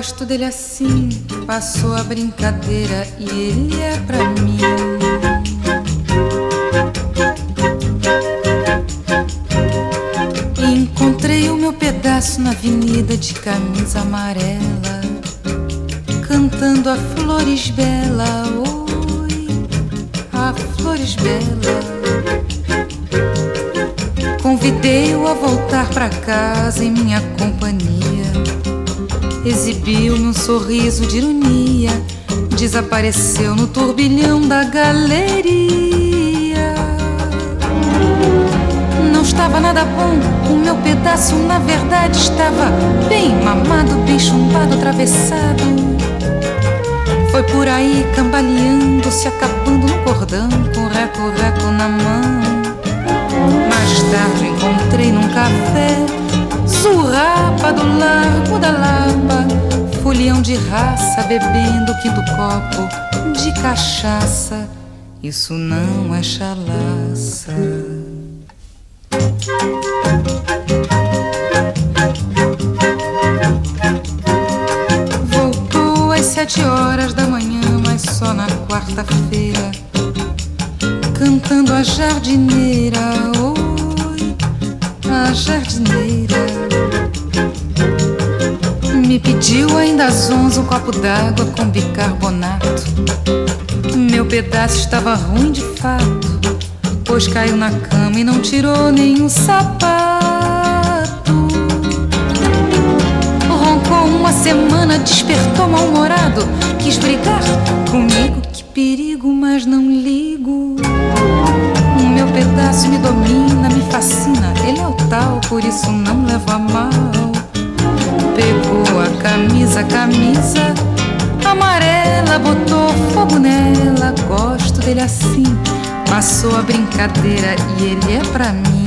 Gosto dele assim, passou a brincadeira e ele é pra mim. Encontrei o meu pedaço na avenida de camisa amarela, cantando a flores bela, oi, a flores bela. Convidei-o a voltar pra casa em minha companhia. Exibiu-me um sorriso de ironia, desapareceu no turbilhão da galeria. Não estava nada bom, o meu pedaço na verdade estava bem mamado, bem chumbado, atravessado. Foi por aí cambaleando, se acabando no cordão, com reco-reco na mão. Mais tarde encontrei num café Zurrapa do Largo da Lapa, folião de raça, bebendo o quinto copo de cachaça. Isso não é chalaça. Voltou às 7 horas da manhã, mas só na quarta-feira, cantando a jardineira, oi, a jardineira. Me pediu ainda às 11 um copo d'água com bicarbonato. Meu pedaço estava ruim de fato, pois caiu na cama e não tirou nenhum sapato. Roncou uma semana, despertou mal-humorado, quis brigar comigo, que perigo, mas não ligo. O meu pedaço me domina, me fascina, ele é o tal, por isso não levo a mal. Pegou a camisa amarela, botou fogo nela. Gosto dele assim, passou a brincadeira e ele é pra mim.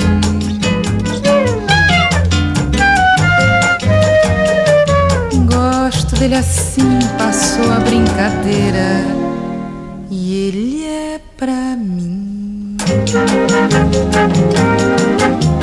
Gosto dele assim, passou a brincadeira e ele é pra mim.